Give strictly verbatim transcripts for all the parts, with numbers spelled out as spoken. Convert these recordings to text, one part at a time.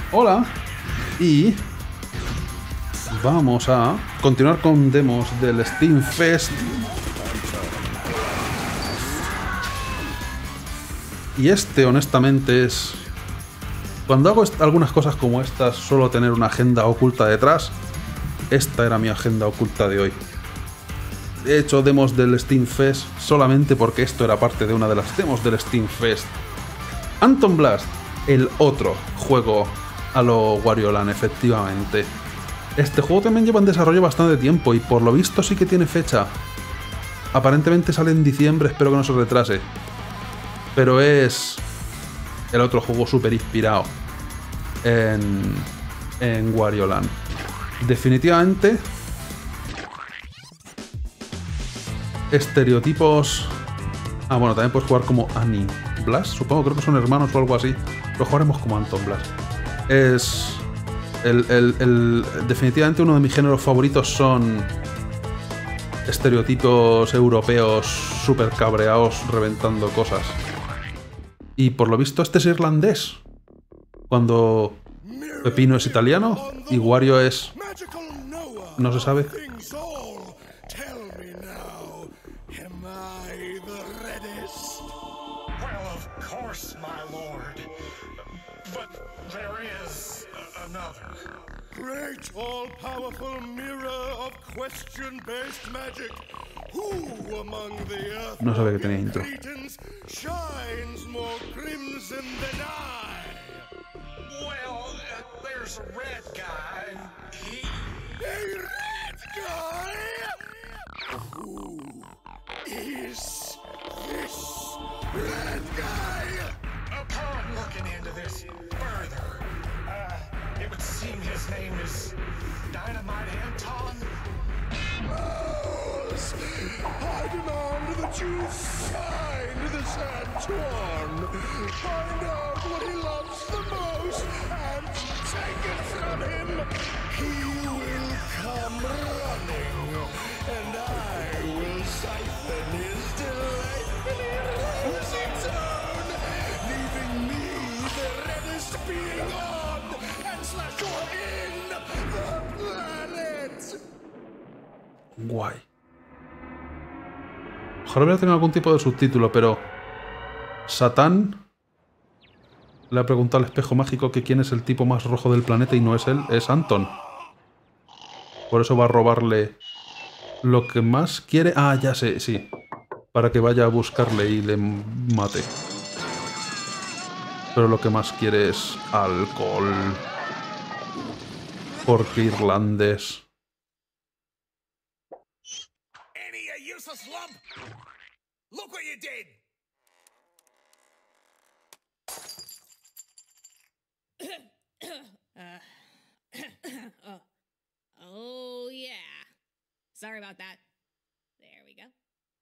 Hola. Y vamos a continuar con demos del Steam Fest. Y este, honestamente, es... Cuando hago algunas cosas como estas, suelo tener una agenda oculta detrás. Esta era mi agenda oculta de hoy. He hecho demos del Steam Fest solamente porque esto era parte de una de las demos del Steam Fest. Anton Blast, el otro juego a lo Wario Land, efectivamente. Este juego también lleva en desarrollo bastante tiempo y por lo visto sí que tiene fecha. Aparentemente sale en diciembre, espero que no se retrase. Pero es el otro juego súper inspirado en, en Wario Land. Definitivamente estereotipos... Ah, bueno, también puedes jugar como Annie Blast, supongo, creo que son hermanos o algo así. Pero jugaremos como Anton Blast. Es... El, el, el, definitivamente uno de mis géneros favoritos son estereotipos europeos súper cabreados reventando cosas. Y por lo visto este es irlandés. Cuando Pepino es italiano y Wario es... no se sabe. Great all-powerful mirror of question-based magic. Who among the earth No sabía que tenía intro. shines more crimson than I? Well, uh, there's a red guy. He... A red guy? Who is this red guy? Upon looking into this further, uh, it would seem his name is Dynamite Anton. Mouse, I demand that you find this Antoine, find out what he loves the most, and take it from him. He will come running, and I will siphon his delightfully rosy tone, leaving me the reddest being on, and slash or in the planet. Guay. Ojalá hubiera tenido algún tipo de subtítulo, pero... Satán le ha preguntado al espejo mágico que quién es el tipo más rojo del planeta y no es él, es Anton. Por eso va a robarle lo que más quiere... Ah, ya sé, sí. Para que vaya a buscarle y le mate. Pero lo que más quiere es alcohol. Porque irlandés. Lump. Look what you did. uh, oh. oh yeah. Sorry about that. There we go.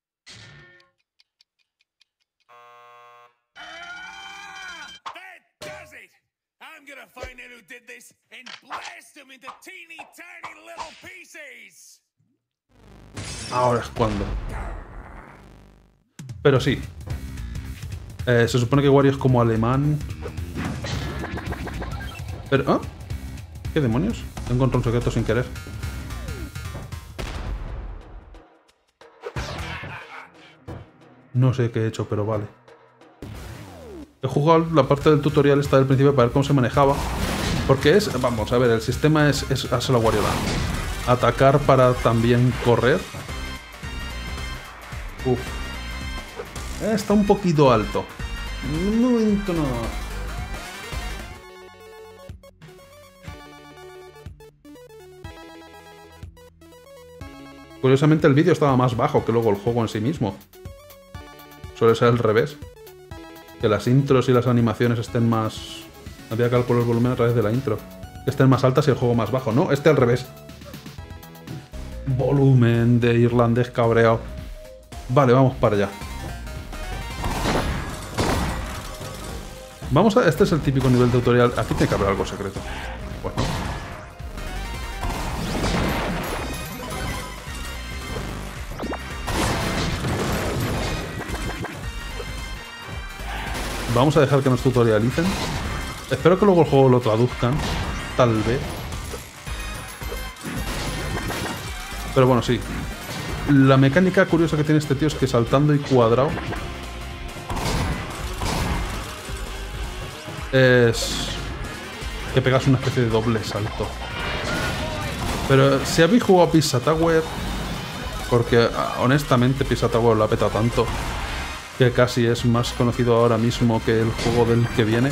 Ah! That does it. I'm gonna find out who did this and blast him into teeny tiny little pieces. Ahora es cuando. Pero sí. Eh, se supone que Wario es como alemán. Pero... ¿ah? ¿Qué demonios? He encontrado un secreto sin querer. No sé qué he hecho, pero vale. He jugado la parte del tutorial esta del principio para ver cómo se manejaba. Porque es... Vamos, a ver, el sistema es... es hacerlo a Wario Land. Atacar para también correr. Uf. Está un poquito alto. Un momento no. Curiosamente el vídeo estaba más bajo que luego el juego en sí mismo. Suele ser al revés. Que las intros y las animaciones estén más... Había que calcular el volumen a través de la intro. Que estén más altas y el juego más bajo. No, este al revés. Volumen de irlandés cabreado. Vale, vamos para allá. Vamos a... Este es el típico nivel de tutorial. Aquí tiene que haber algo secreto. Bueno. Vamos a dejar que nos tutorialicen. Espero que luego el juego lo traduzcan. Tal vez. Pero bueno, sí. La mecánica curiosa que tiene este tío es que saltando y cuadrado es que pegas una especie de doble salto. Pero si habéis jugado a Pizza Tower, porque honestamente Pizza Tower la peta tanto que casi es más conocido ahora mismo que el juego del que viene.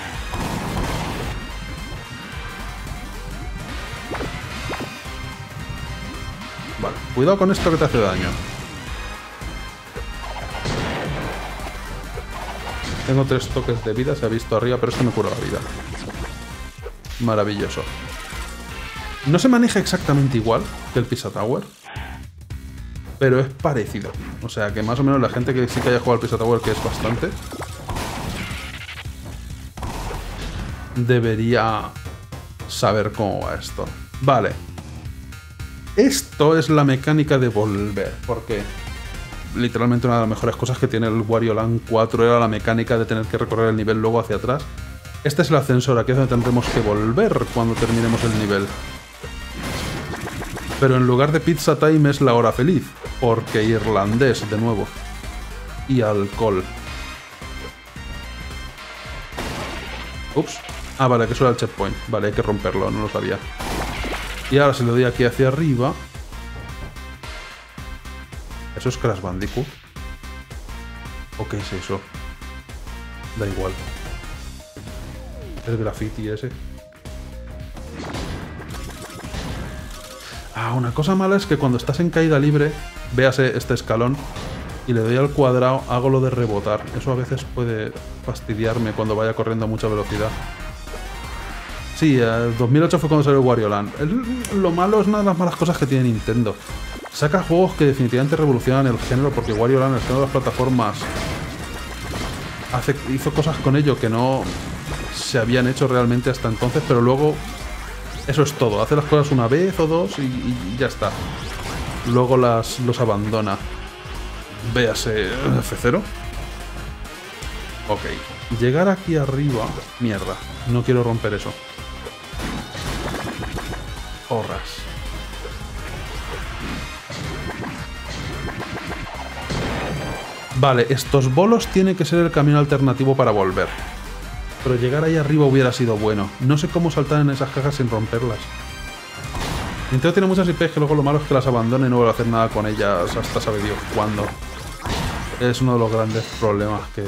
Vale, cuidado con esto que te hace daño. Tengo tres toques de vida, se ha visto arriba, pero esto me cura la vida. Maravilloso. No se maneja exactamente igual que el Pizza Tower, pero es parecido. O sea que más o menos la gente que sí que haya jugado al Pizza Tower, que es bastante, debería saber cómo va esto. Vale. Esto es la mecánica de volver, porque literalmente una de las mejores cosas que tiene el Wario Land cuatro era la mecánica de tener que recorrer el nivel luego hacia atrás. Este es el ascensor, aquí es donde tendremos que volver cuando terminemos el nivel. Pero en lugar de Pizza Time es la hora feliz, porque irlandés de nuevo. Y alcohol. Ups. Ah, vale, que eso era el checkpoint. Vale, hay que romperlo, no lo sabía. Y ahora si le doy aquí hacia arriba... ¿Eso es Crash Bandicoot? ¿O qué es eso? Da igual. El graffiti ese. Ah, una cosa mala es que cuando estás en caída libre, véase este escalón, y le doy al cuadrado, hago lo de rebotar. Eso a veces puede fastidiarme cuando vaya corriendo a mucha velocidad. Sí, el dos mil ocho fue cuando salió Wario Land. El, lo malo es una de las malas cosas que tiene Nintendo. Saca juegos que definitivamente revolucionan el género, porque Wario Land, el género de las plataformas, hace, hizo cosas con ello que no se habían hecho realmente hasta entonces, pero luego eso es todo. Hace las cosas una vez o dos y, y ya está. Luego las los abandona. Véase F cero. Ok. Llegar aquí arriba... Mierda. No quiero romper eso. Horras. Vale, estos bolos tienen que ser el camino alternativo para volver. Pero llegar ahí arriba hubiera sido bueno. No sé cómo saltar en esas cajas sin romperlas. Nintendo tiene muchas I Pes que luego lo malo es que las abandone y no vuelve a hacer nada con ellas hasta sabe Dios cuándo. Es uno de los grandes problemas que...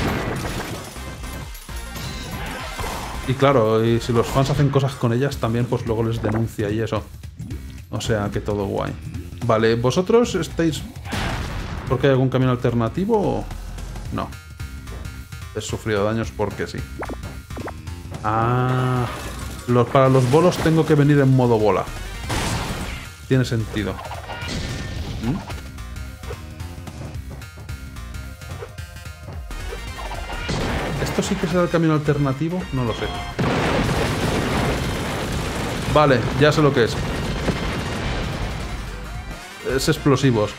Y claro, y si los fans hacen cosas con ellas también, pues luego les denuncia y eso. O sea, que todo guay. Vale, ¿vosotros estáis... porque hay algún camino alternativo o...? No. He sufrido daños porque sí. Ah... Los, para los bolos tengo que venir en modo bola. Tiene sentido. ¿Mm? ¿Esto sí que será el camino alternativo? No lo sé. Vale, ya sé lo que es. Es explosivos.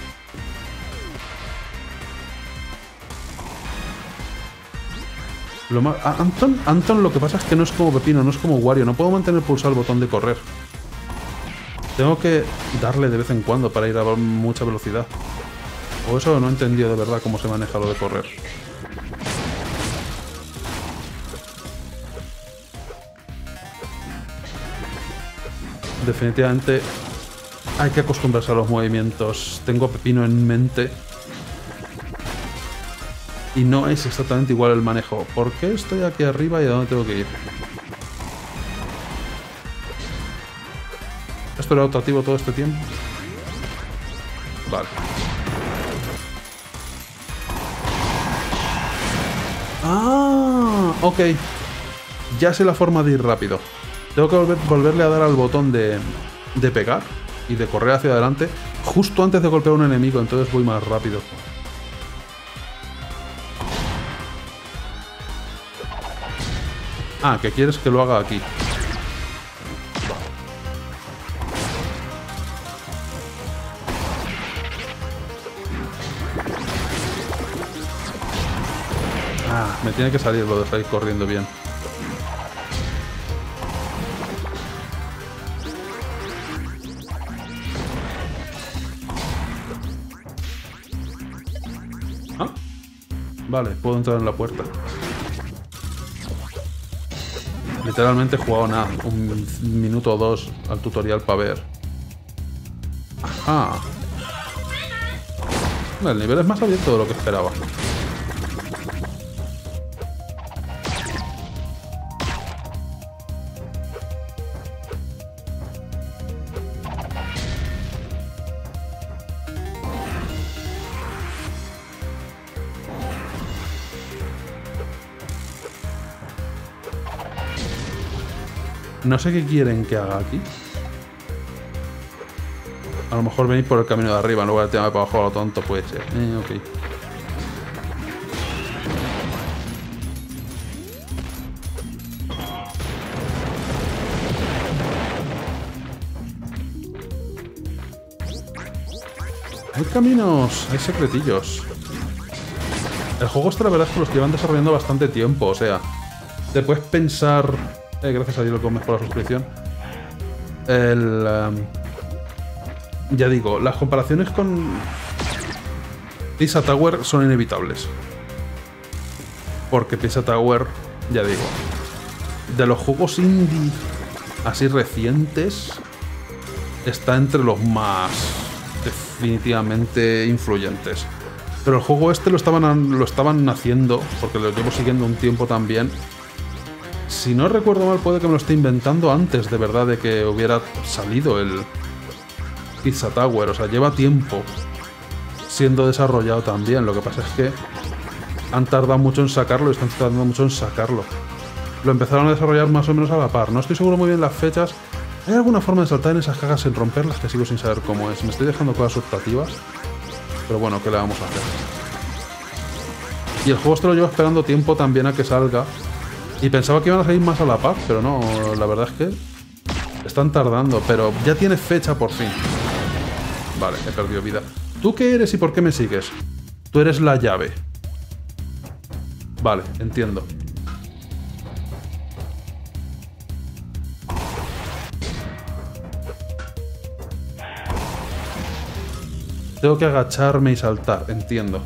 Lo más... Anton, Anton lo que pasa es que no es como Pepino, no es como Wario. No puedo mantener pulsado el botón de correr. Tengo que darle de vez en cuando para ir a mucha velocidad. O eso no he entendido de verdad cómo se maneja lo de correr. Definitivamente hay que acostumbrarse a los movimientos. Tengo a Pepino en mente. Y no es exactamente igual el manejo. ¿Por qué estoy aquí arriba y a dónde tengo que ir? ¿Esto era rotativo todo este tiempo? Vale. Ah, ok. Ya sé la forma de ir rápido. Tengo que volver, volverle a dar al botón de, de pegar y de correr hacia adelante justo antes de golpear a un enemigo, entonces voy más rápido. Ah, que quieres que lo haga aquí. Ah, me tiene que salir lo de salir corriendo bien. Vale, puedo entrar en la puerta. Literalmente he jugado nada, un minuto o dos al tutorial para ver. Ajá. El nivel es más abierto de lo que esperaba. No sé qué quieren que haga aquí. A lo mejor venir por el camino de arriba en lugar de tirarme para abajo a lo tonto, puede ser. Eh, ok. Hay caminos, hay secretillos. El juego este la verdad es que los llevan desarrollando bastante tiempo, o sea, te puedes pensar... Eh, gracias a Diego Gómez por la suscripción. El... Um, ya digo, las comparaciones con Pizza Tower son inevitables. Porque Pizza Tower, ya digo, de los juegos indie así recientes, está entre los más definitivamente influyentes. Pero el juego este lo estaban, lo estaban haciendo, porque lo llevo siguiendo un tiempo también. Si no recuerdo mal, puede que me lo esté inventando antes de verdad de que hubiera salido el Pizza Tower. O sea, lleva tiempo siendo desarrollado también. Lo que pasa es que han tardado mucho en sacarlo y están tardando mucho en sacarlo. Lo empezaron a desarrollar más o menos a la par. No estoy seguro muy bien las fechas. ¿Hay alguna forma de saltar en esas cajas sin romperlas? Que sigo sin saber cómo es. Me estoy dejando cosas optativas. Pero bueno, ¿qué le vamos a hacer? Y el juego este lo llevo esperando tiempo también a que salga. Y pensaba que iban a salir más a la par, pero no, la verdad es que están tardando. Pero ya tiene fecha por fin. Vale, he perdido vida. ¿Tú qué eres y por qué me sigues? Tú eres la llave. Vale, entiendo. Tengo que agacharme y saltar, entiendo.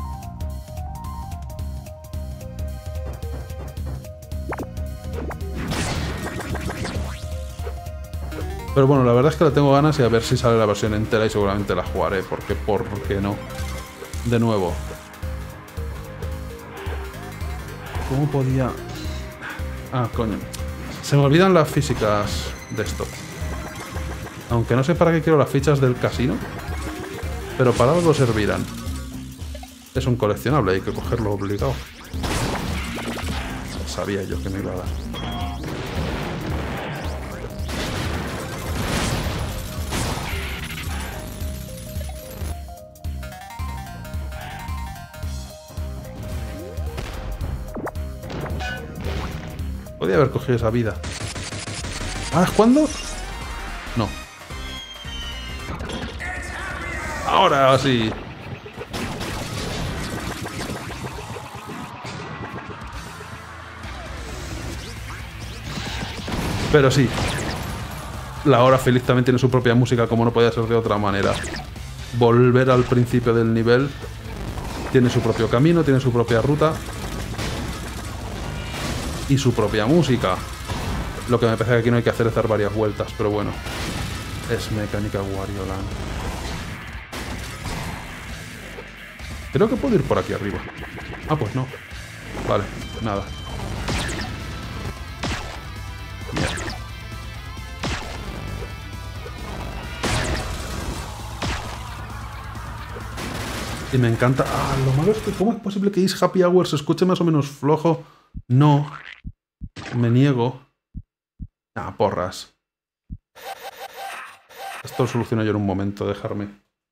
Pero bueno, la verdad es que la tengo ganas y a ver si sale la versión entera y seguramente la jugaré, porque ¿por qué no? De nuevo. ¿Cómo podía...? Ah, coño. Se me olvidan las físicas de esto. Aunque no sé para qué quiero las fichas del casino, pero para algo servirán. Es un coleccionable, hay que cogerlo obligado. Sabía yo que me iba a dar. Podría haber cogido esa vida. ¿Ahora es cuándo? No. Ahora sí. Pero sí. La hora feliz también tiene su propia música, como no podía ser de otra manera. Volver al principio del nivel. Tiene su propio camino, tiene su propia ruta. Y su propia música. Lo que me parece que aquí no hay que hacer es dar varias vueltas, pero bueno. Es mecánica Wario Land. Creo que puedo ir por aquí arriba. Ah, pues no. Vale, nada. Mierda. Y me encanta... Ah, lo malo es que ¿cómo es posible que Is Happy Hour se escuche más o menos flojo? No. Me niego. Ah, porras. Esto lo soluciono yo en un momento, dejarme.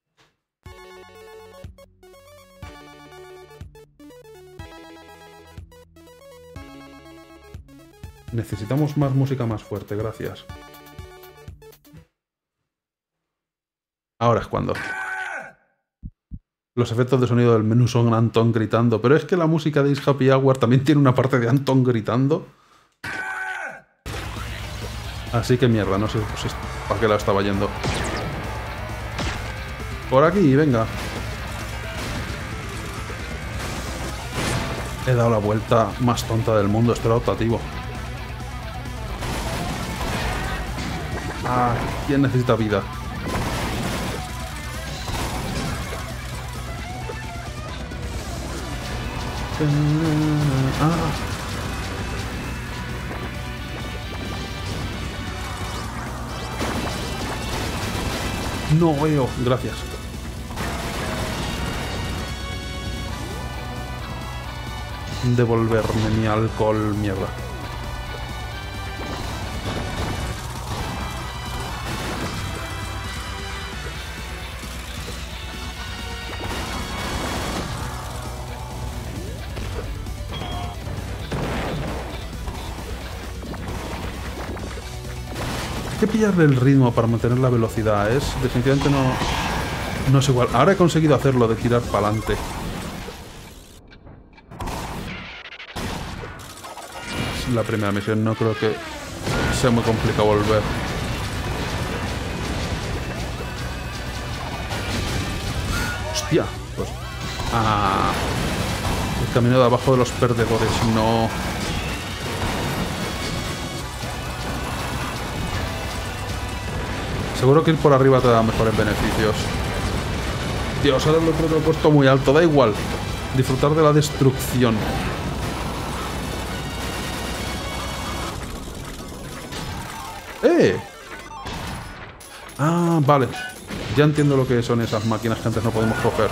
Necesitamos más música más fuerte, gracias. Ahora es cuando. Los efectos de sonido del menú son Anton gritando, pero es que la música de Is Happy Hour también tiene una parte de Anton gritando. Así que mierda, no sé pues, para qué la estaba yendo. Por aquí, venga. He dado la vuelta más tonta del mundo. Esto era optativo. Ah, ¿quién necesita vida? Ah. No veo, gracias. Devolverme mi alcohol, mierda. Hay que pillarle el ritmo para mantener la velocidad. Es definitivamente no, no es igual. Ahora he conseguido hacerlo de tirar para adelante. La primera misión, no creo que sea muy complicado volver. Hostia, pues. Ah, el camino de abajo de los perdedores, no. Seguro que ir por arriba te da mejores beneficios. Dios, ahora lo creo que lo he puesto muy alto, da igual. Disfrutar de la destrucción. ¡Eh! Ah, vale. Ya entiendo lo que son esas máquinas que antes no podemos coger.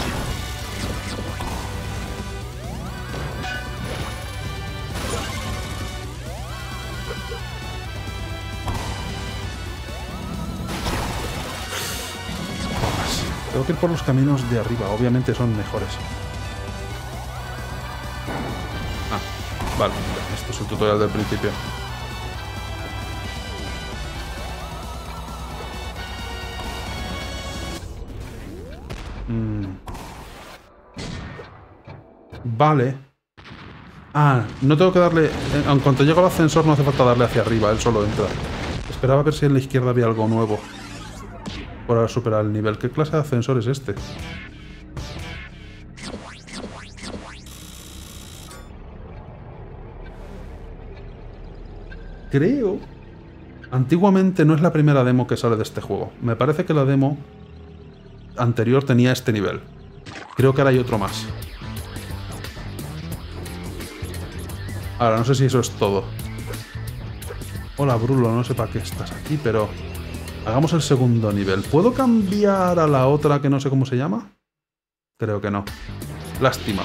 Tengo que ir por los caminos de arriba. Obviamente son mejores. Ah, vale. Esto es el tutorial del principio. Vale. Ah, no tengo que darle... En cuanto llego al ascensor no hace falta darle hacia arriba, él solo entra. Esperaba ver si en la izquierda había algo nuevo para superar el nivel. ¿Qué clase de ascensor es este? Creo... Antiguamente no es la primera demo que sale de este juego. Me parece que la demo anterior tenía este nivel. Creo que ahora hay otro más. Ahora, no sé si eso es todo. Hola, Brulo, no sé para qué estás aquí, pero... Hagamos el segundo nivel. ¿Puedo cambiar a la otra que no sé cómo se llama? Creo que no. Lástima.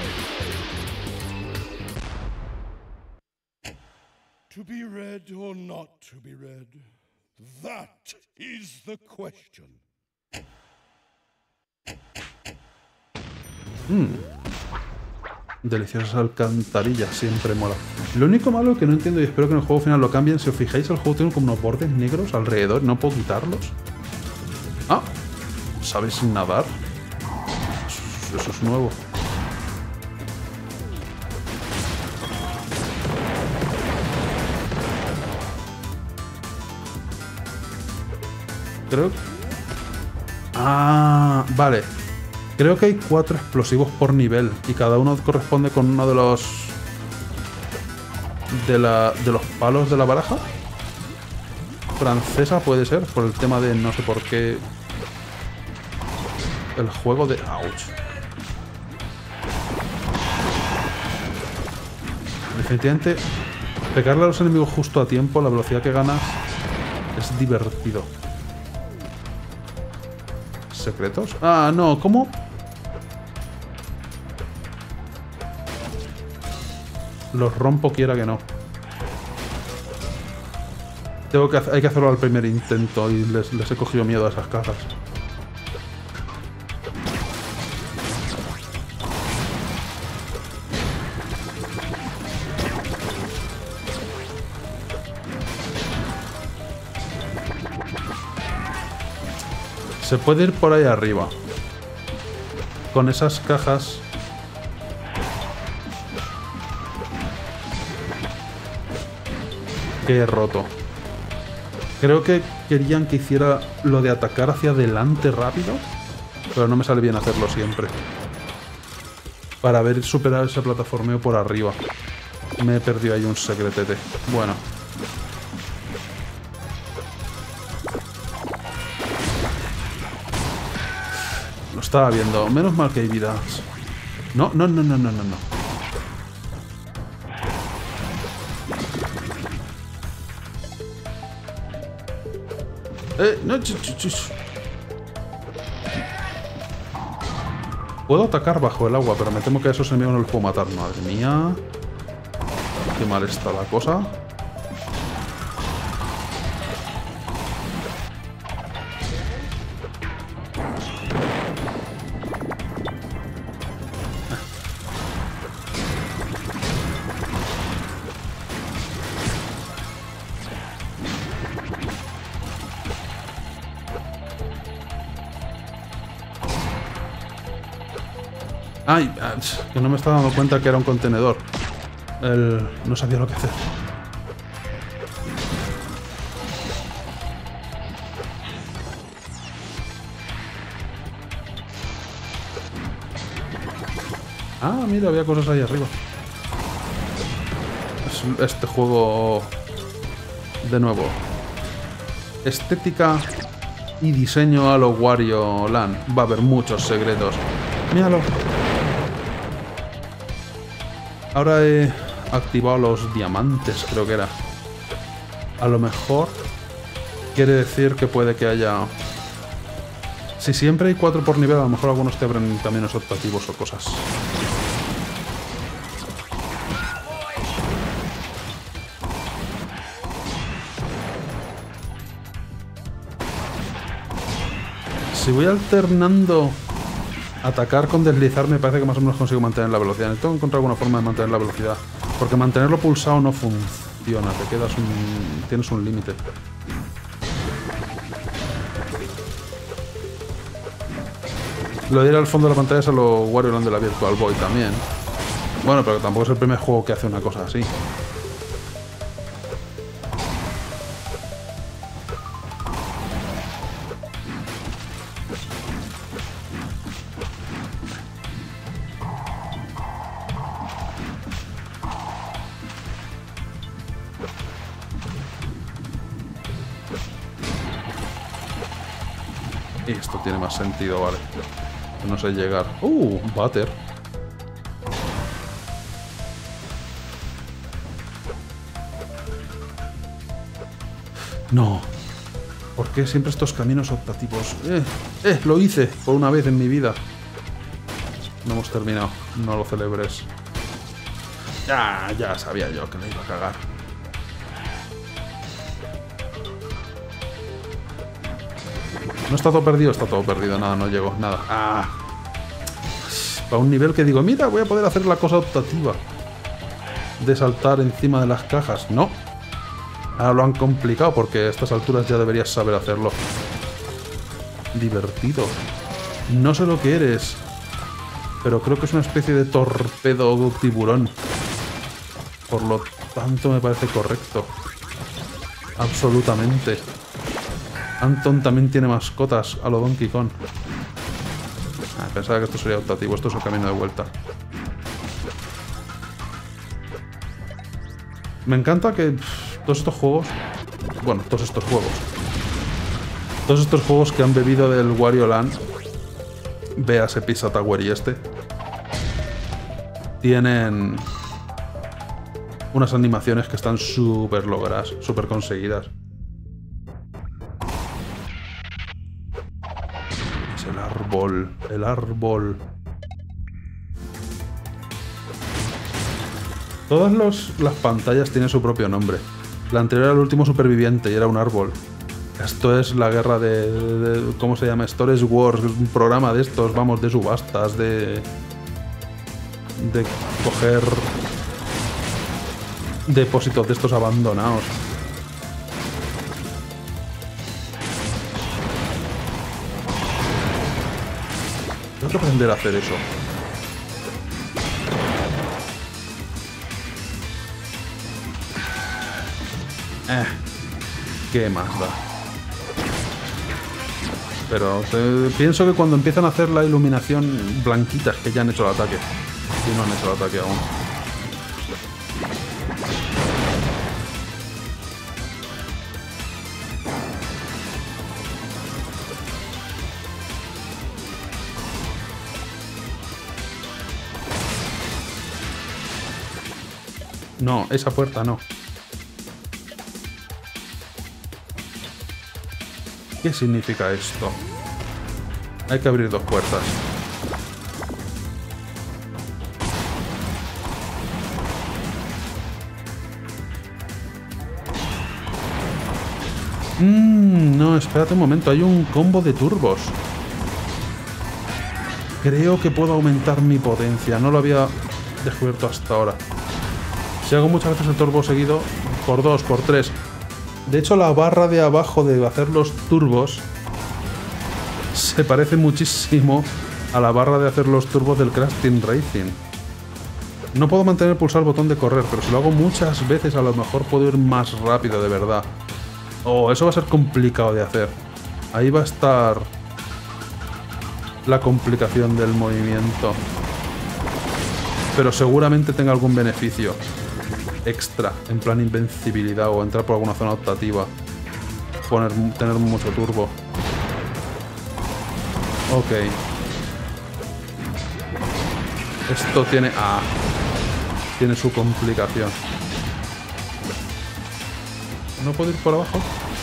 To be read or not to be read, that is the question. Mmm. Deliciosas alcantarillas, siempre mola. Lo único malo es que no entiendo y espero que en el juego final lo cambien. Si os fijáis, el juego tiene como unos bordes negros alrededor. ¿No puedo quitarlos? Ah, ¿sabes nadar? Eso, eso es nuevo. Creo... Ah, vale. Creo que hay cuatro explosivos por nivel y cada uno corresponde con uno de los de la de los palos de la baraja francesa, puede ser, por el tema de no sé por qué el juego de ouch. Definitivamente pegarle a los enemigos justo a tiempo, la velocidad que ganas es divertido. ¿Secretos? Ah, no, ¿cómo? Los rompo quiera que no. Tengo que hay que hacerlo al primer intento y les, les he cogido miedo a esas cajas. Se puede ir por ahí arriba. Con esas cajas... que he roto. Creo que querían que hiciera lo de atacar hacia adelante rápido, pero no me sale bien hacerlo siempre. Para haber superado ese plataformeo por arriba. Me he perdido ahí un secretete. Bueno. Lo estaba viendo. Menos mal que hay vidas. No, no, no, no, no, no, no. Eh, no, ch ch ch Puedo atacar bajo el agua, pero me temo que a esos enemigos no los puedo matar. Madre mía. Qué mal está la cosa. Ay, que no me estaba dando cuenta que era un contenedor. El... No sabía lo que hacer. Ah, mira, había cosas ahí arriba. Este juego... De nuevo. Estética y diseño a lo Wario Land. Va a haber muchos secretos. Míralo. Ahora he activado los diamantes, creo que era. A lo mejor quiere decir que puede que haya... Si siempre hay cuatro por nivel, a lo mejor algunos te abren caminos optativos o cosas. Si voy alternando atacar con deslizar, me parece que más o menos consigo mantener la velocidad. Necesito encontrar alguna forma de mantener la velocidad. Porque mantenerlo pulsado no funciona. Te quedas un... Tienes un límite. Lo de ir al fondo de la pantalla es a lo Wario Land de la Virtual Boy también. Bueno, pero tampoco es el primer juego que hace una cosa así. Esto tiene más sentido, vale. No sé llegar. ¡Uh! Butter. No. ¿Por qué siempre estos caminos optativos? ¡Eh! ¡Eh! Lo hice por una vez en mi vida. No hemos terminado. No lo celebres. Ya, ya sabía yo que me iba a cagar. No está todo perdido, está todo perdido, nada, no llego, nada. Ah, para un nivel que digo, mira, voy a poder hacer la cosa optativa de saltar encima de las cajas. No. Ahora lo han complicado porque a estas alturas ya deberías saber hacerlo. Divertido. No sé lo que eres, pero creo que es una especie de torpedo tiburón. Por lo tanto me parece correcto. Absolutamente. Anton también tiene mascotas a lo Donkey Kong. Ah, pensaba que esto sería optativo, esto es el camino de vuelta. Me encanta que pff, todos estos juegos... Bueno, todos estos juegos. Todos estos juegos que han bebido del Wario Land, véase Pizza Tower y este, tienen unas animaciones que están súper logradas, súper conseguidas. El árbol, el árbol. Todas los, las pantallas tienen su propio nombre. La anterior era el último superviviente y era un árbol. Esto es la guerra de, de, de ¿cómo se llama? Stories Wars, un programa de estos, vamos, de subastas, de... De coger depósitos de estos abandonados. Tengo que aprender a hacer eso. Eh, ¿qué más da? Pero te, pienso que cuando empiezan a hacer la iluminación blanquitas que ya han hecho el ataque. Y no han hecho el ataque aún. No, esa puerta no. ¿Qué significa esto? Hay que abrir dos puertas. Mmm, no, espérate un momento. Hay un combo de turbos. Creo que puedo aumentar mi potencia. No lo había descubierto hasta ahora. Si hago muchas veces el turbo seguido, por dos, por tres. De hecho, la barra de abajo de hacer los turbos se parece muchísimo a la barra de hacer los turbos del Crash Team Racing. No puedo mantener pulsado el botón de correr, pero si lo hago muchas veces a lo mejor puedo ir más rápido de verdad. Oh, eso va a ser complicado de hacer. Ahí va a estar la complicación del movimiento. Pero seguramente tenga algún beneficio extra, en plan invencibilidad o entrar por alguna zona optativa. Poner, tener mucho turbo. Ok. Esto tiene... Ah. Tiene su complicación. ¿No puedo ir por abajo?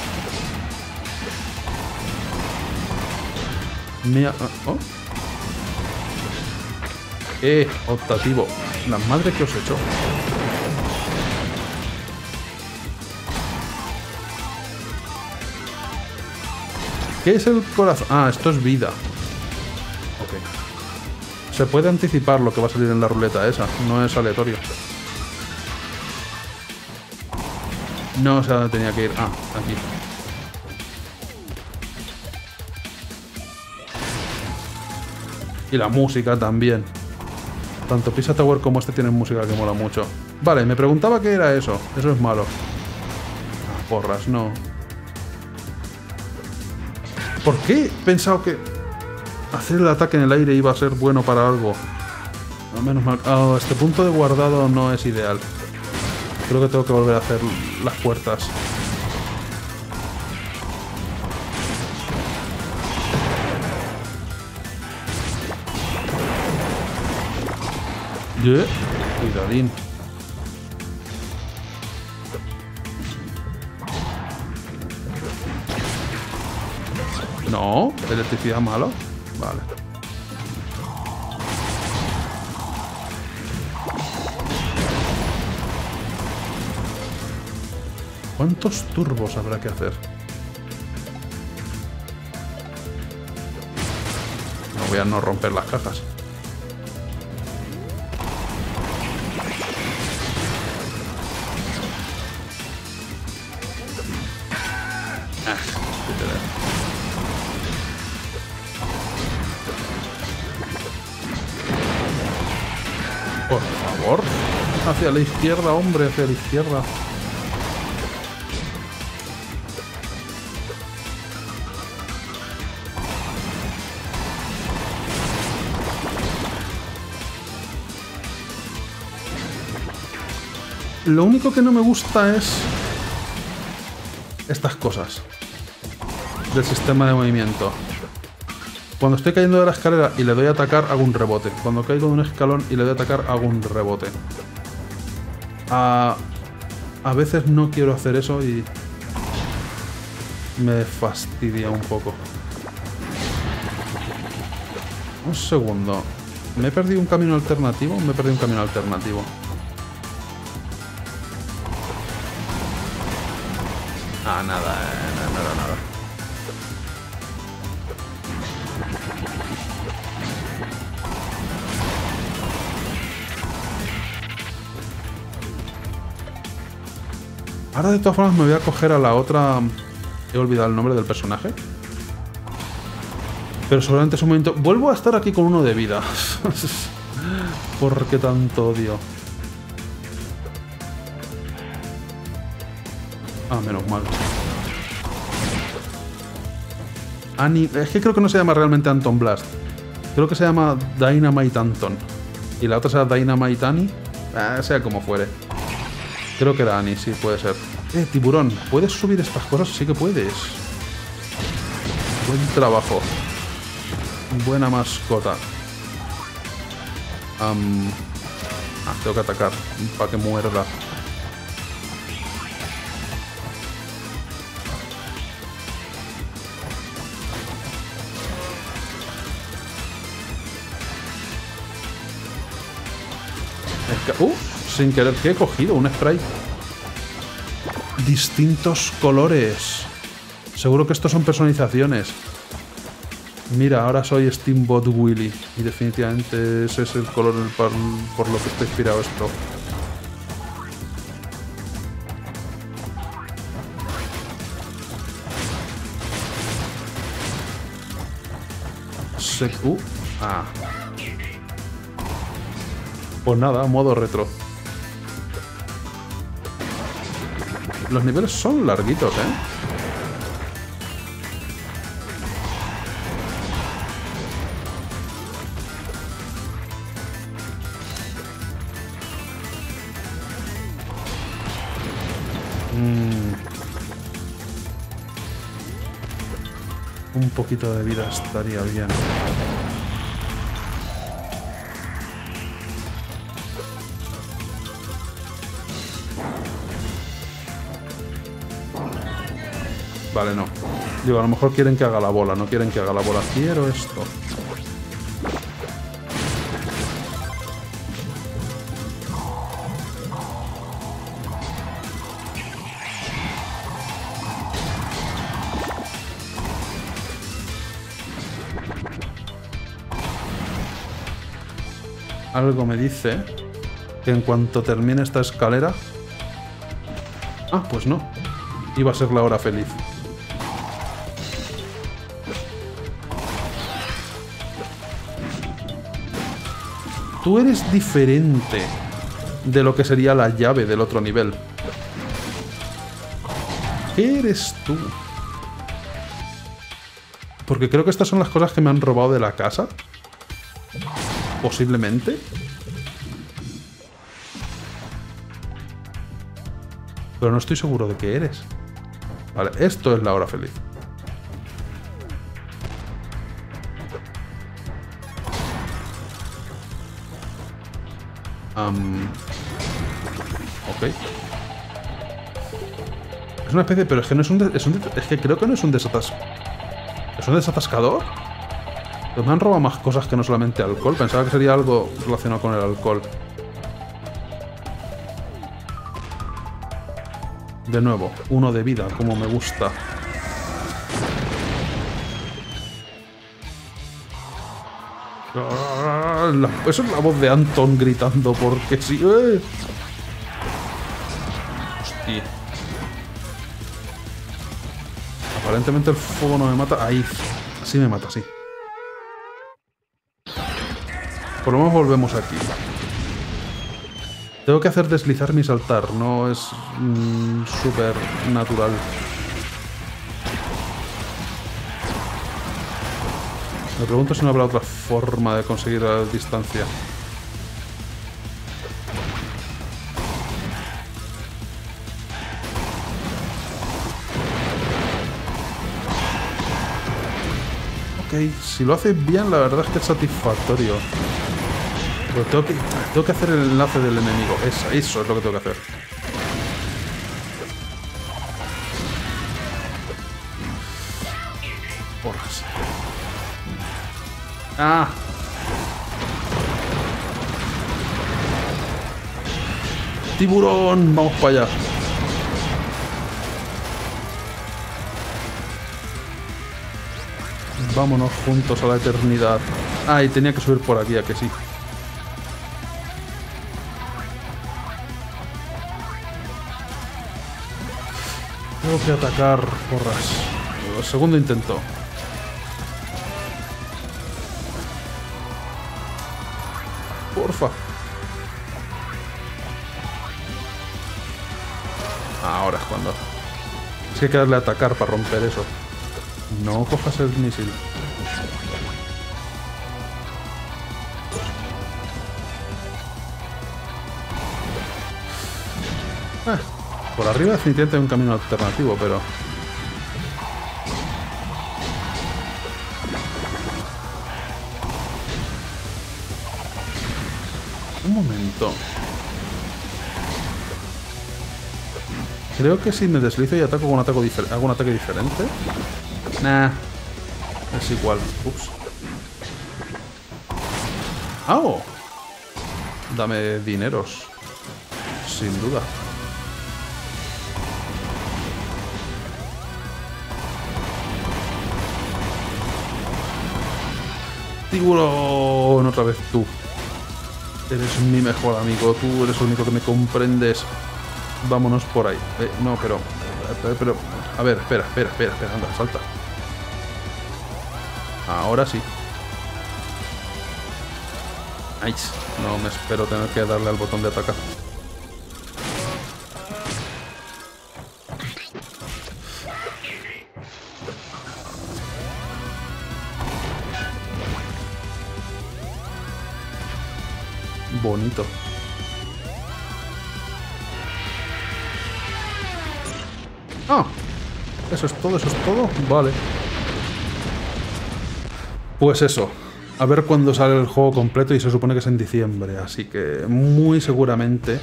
Me ha... ¿Oh? Eh, optativo. La madre que os he hecho. ¿Qué es el corazón? Ah, esto es vida. Ok. Se puede anticipar lo que va a salir en la ruleta esa. No es aleatorio. No sé a dónde tenía que ir. Ah, aquí. Y la música también. Tanto Pizza Tower como este tienen música que mola mucho. Vale, me preguntaba qué era eso. Eso es malo. Ah, porras, no. ¿Por qué he pensado que hacer el ataque en el aire iba a ser bueno para algo? No, menos mal. Oh, este punto de guardado no es ideal. Creo que tengo que volver a hacer las puertas. Yeah. Cuidadín. No, electricidad malo. Vale. ¿Cuántos turbos habrá que hacer? No voy a no romper las cajas. Por favor. Hacia la izquierda, hombre, hacia la izquierda. Lo único que no me gusta es estas cosas del sistema de movimiento. Cuando estoy cayendo de la escalera y le doy a atacar, hago un rebote. Cuando caigo de un escalón y le doy a atacar, hago un rebote. A, a veces no quiero hacer eso y me fastidia un poco. Un segundo. ¿Me he perdido un camino alternativo? Me he perdido un camino alternativo. Ah, nada, nada, nada, nada. Ahora de todas formas me voy a coger a la otra... He olvidado el nombre del personaje. Pero seguramente es un momento... Vuelvo a estar aquí con uno de vida. ¿Por qué tanto odio? Ah, menos mal. Ani... Es que creo que no se llama realmente Anton Blast. Creo que se llama Dynamite Anton. Y la otra será Dynamite Annie. Eh, sea como fuere. Creo que era Annie, sí, puede ser. Eh, tiburón, ¿puedes subir estas cosas? Sí que puedes. Buen trabajo. Buena mascota. Um, ah, tengo que atacar para que muerda. Uh, sin querer, ¿qué he cogido? Un spray. Distintos colores. Seguro que estos son personalizaciones. Mira, ahora soy Steamboat Willie. Y definitivamente ese es el color por, por lo que está inspirado esto. Se... Uh, ah. Pues nada, modo retro. Los niveles son larguitos, ¿eh? Mm. Un poquito de vida estaría bien. Vale, no. Digo, a lo mejor quieren que haga la bola, no quieren que haga la bola. Quiero esto. Algo me dice que en cuanto termine esta escalera... Ah, pues no. Iba a ser la hora feliz. Tú eres diferente de lo que sería la llave del otro nivel. ¿Qué eres tú? Porque creo que estas son las cosas que me han robado de la casa. Posiblemente. Pero no estoy seguro de qué eres. Vale, esto es la hora feliz. Um, ok. Es una especie, pero es que no es un, de, es, un de, es que creo que no es un desatas, es un desatascador. Pues me han robado más cosas que no solamente alcohol. Pensaba que sería algo relacionado con el alcohol. De nuevo, uno de vida, como me gusta. La, eso es la voz de Anton gritando porque sí. ¡Eh! Hostia. Aparentemente el fuego no me mata. Ahí. Así me mata, sí. Por lo menos volvemos aquí. Tengo que hacer deslizar mi saltar. No es mmm, súper natural. Me pregunto si no habrá otra forma de conseguir la distancia. Ok, si lo hace bien, la verdad es que es satisfactorio. Pero tengo que, tengo que hacer el enlace del enemigo. Eso, eso es lo que tengo que hacer. Porras. ¡Ah! ¡Tiburón! Vamos para allá. Vámonos juntos a la eternidad. Ah, y tenía que subir por aquí, ¿a que sí? Tengo que atacar, porras. Segundo intento. Porfa. Ahora es cuando. Es que hay que darle a atacar para romper eso. No cojas el misil. Ah, por arriba definitivamente hay un camino alternativo, pero... Un momento. Creo que si me deslizo y ataco con un ataque, difer ¿algún ataque diferente? Nah. Es igual. Ups. ¡Au! Dame dineros. Sin duda. Tiburón, otra vez tú. Eres mi mejor amigo, tú eres el único que me comprendes. Vámonos por ahí. Eh, no, pero, pero... Pero... A ver, espera, espera, espera, espera, anda, salta. Ahora sí. Nice. No me espero tener que darle al botón de atacar. Bonito. Ah, eso es todo, eso es todo. Vale. Pues eso. A ver cuándo sale el juego completo y se supone que es en diciembre. Así que muy seguramente...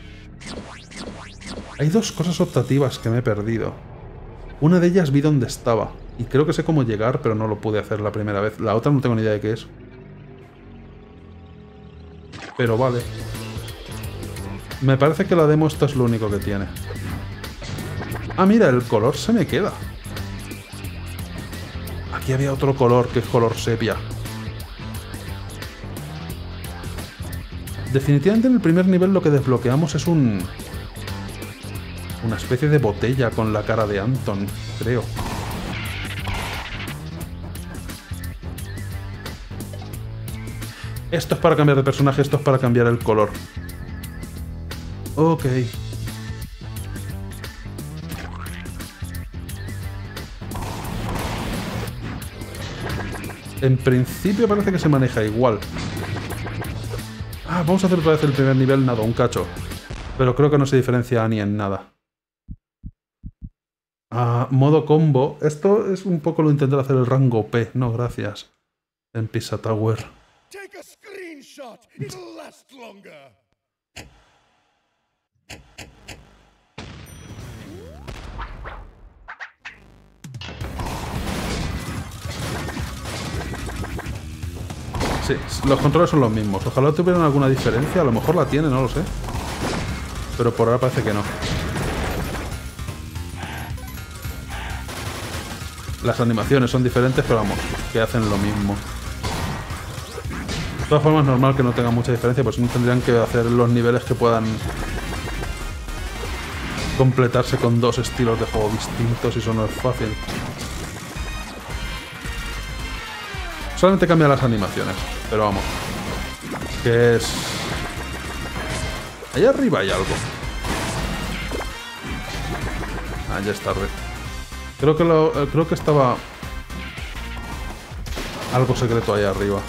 Hay dos cosas optativas que me he perdido. Una de ellas vi dónde estaba. Y creo que sé cómo llegar, pero no lo pude hacer la primera vez. La otra no tengo ni idea de qué es. Pero vale. Me parece que la demo esto es lo único que tiene. Ah, mira, el color se me queda. Aquí había otro color que es color sepia. Definitivamente en el primer nivel lo que desbloqueamos es un... Una especie de botella con la cara de Anton, creo. Esto es para cambiar de personaje, esto es para cambiar el color. Ok. En principio parece que se maneja igual. Ah, vamos a hacer otra vez el primer nivel, nada, un cacho. Pero creo que no se diferencia ni en nada. Ah, modo combo. Esto es un poco lo intentar hacer el rango P. No, gracias. En Pizza Tower. Take a screenshot. It'll last longer. Sí, los controles son los mismos. Ojalá tuvieran alguna diferencia. A lo mejor la tiene, no lo sé. Pero por ahora parece que no. Las animaciones son diferentes, pero vamos, que hacen lo mismo. De todas formas, es normal que no tenga mucha diferencia, pues no tendrían que hacer los niveles que puedan completarse con dos estilos de juego distintos y eso no es fácil. Solamente cambia las animaciones, pero vamos. Que es... Allá arriba hay algo. Ah, ya es tarde. Creo que, lo, creo que estaba... algo secreto ahí arriba.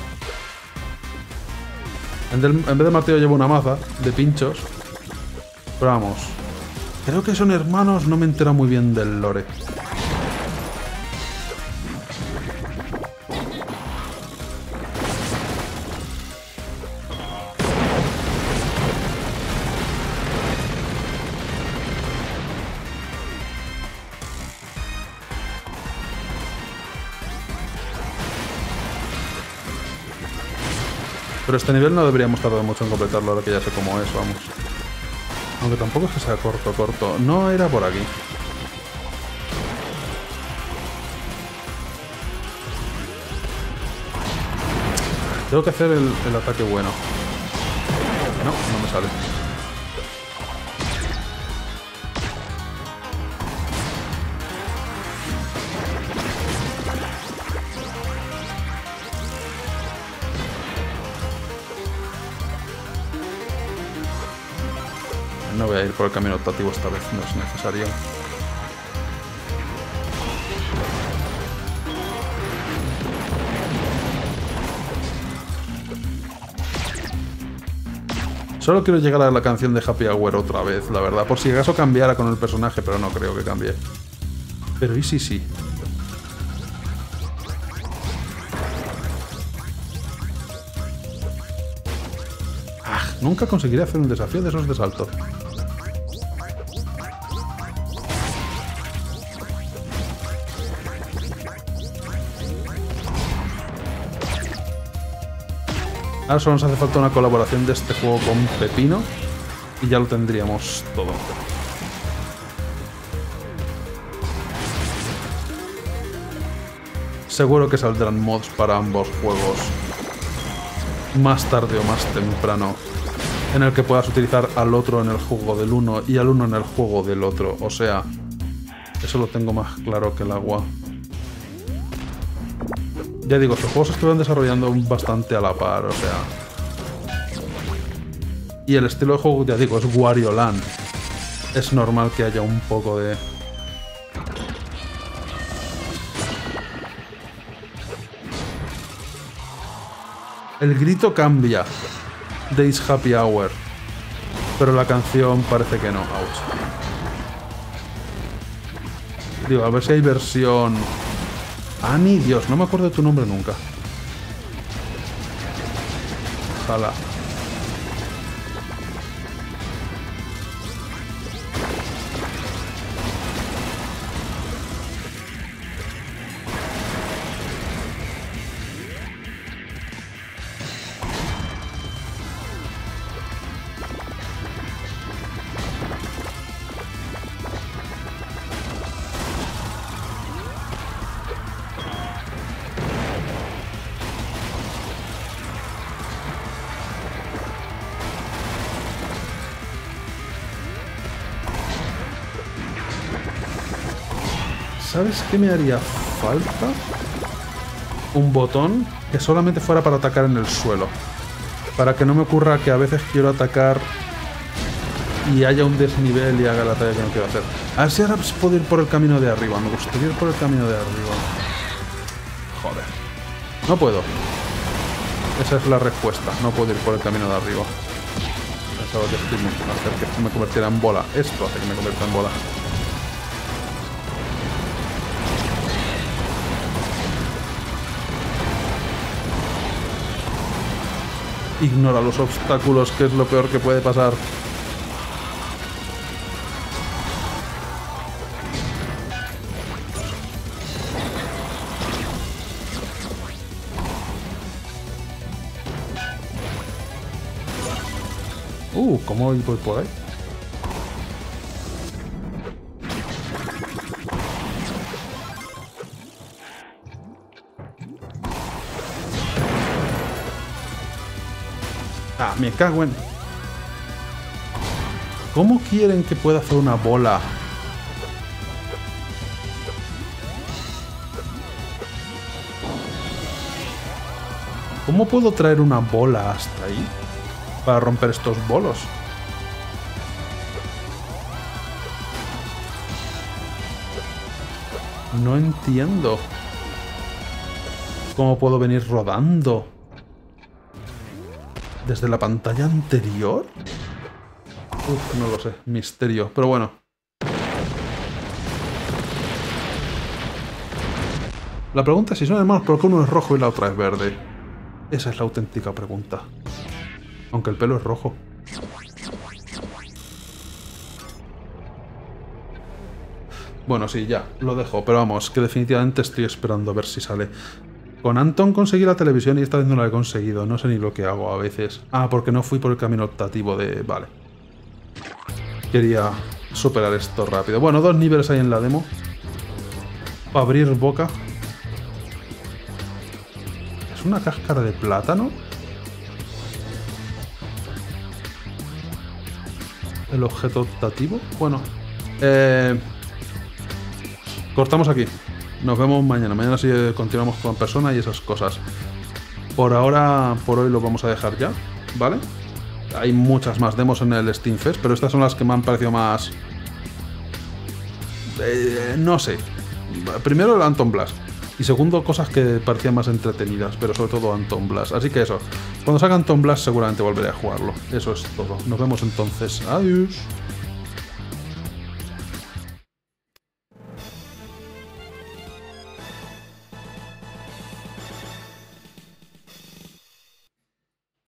En, del, en vez de martillo llevo una maza de pinchos. Pero vamos. Creo que son hermanos, no me entera muy bien del lore. Pero este nivel no deberíamos tardar mucho en completarlo, ahora que ya sé cómo es, vamos. Aunque tampoco es que sea corto, corto. No era por aquí. Tengo que hacer el, el ataque bueno. No, no me sale. No voy a ir por el camino optativo esta vez, no es necesario. Solo quiero llegar a la canción de Happy Hour otra vez, la verdad. Por si acaso cambiara con el personaje, pero no creo que cambie. Pero ¿y si sí? Ah, nunca conseguiré hacer un desafío de esos de salto. Ahora solo nos hace falta una colaboración de este juego con Pepino y ya lo tendríamos todo. Seguro que saldrán mods para ambos juegos más tarde o más temprano, en el que puedas utilizar al otro en el juego del uno y al uno en el juego del otro. O sea, eso lo tengo más claro que el agua. Ya digo, estos juegos se estuvieron desarrollando bastante a la par, o sea... Y el estilo de juego, ya digo, es Wario Land. Es normal que haya un poco de... El grito cambia de It's Happy Hour, pero la canción parece que no. Ouch. Digo, a ver si hay versión... Ani, Dios, no me acuerdo de tu nombre nunca. Ojalá. ¿Sabes qué me haría falta? Un botón que solamente fuera para atacar en el suelo. Para que no me ocurra que a veces quiero atacar y haya un desnivel y haga la talla que no quiero hacer. A ver si ahora puedo ir por el camino de arriba. Me gustaría ir por el camino de arriba. Joder. No puedo. Esa es la respuesta. No puedo ir por el camino de arriba. Pensaba que esto iba a hacer que me convirtiera en bola. Esto hace que me convierta en bola. Ignora los obstáculos, que es lo peor que puede pasar. Uh, ¿cómo voy por ahí? Ah, me cago en... ¿Cómo quieren que pueda hacer una bola? ¿Cómo puedo traer una bola hasta ahí? Para romper estos bolos. No entiendo. ¿Cómo puedo venir rodando? ¿Desde la pantalla anterior? Uf, no lo sé. Misterio. Pero bueno. La pregunta es si son hermanos, pero que uno es rojo y la otra es verde. Esa es la auténtica pregunta. Aunque el pelo es rojo. Bueno, sí, ya. Lo dejo. Pero vamos, que definitivamente estoy esperando a ver si sale. Con Anton conseguí la televisión y esta vez no la he conseguido. No sé ni lo que hago a veces. Ah, porque no fui por el camino optativo de... Vale. Quería superar esto rápido. Bueno, dos niveles hay en la demo. Para abrir boca. ¿Es una cáscara de plátano? ¿El objeto optativo? Bueno. Eh... Cortamos aquí. Nos vemos mañana. Mañana sí continuamos con persona y esas cosas. Por ahora, por hoy lo vamos a dejar ya, ¿vale? Hay muchas más demos en el Steam Fest, pero estas son las que me han parecido más... Eh, no sé. Primero el Anton Blast. Y segundo, cosas que parecían más entretenidas, pero sobre todo Anton Blast. Así que eso, cuando salga Anton Blast seguramente volveré a jugarlo. Eso es todo. Nos vemos entonces. Adiós.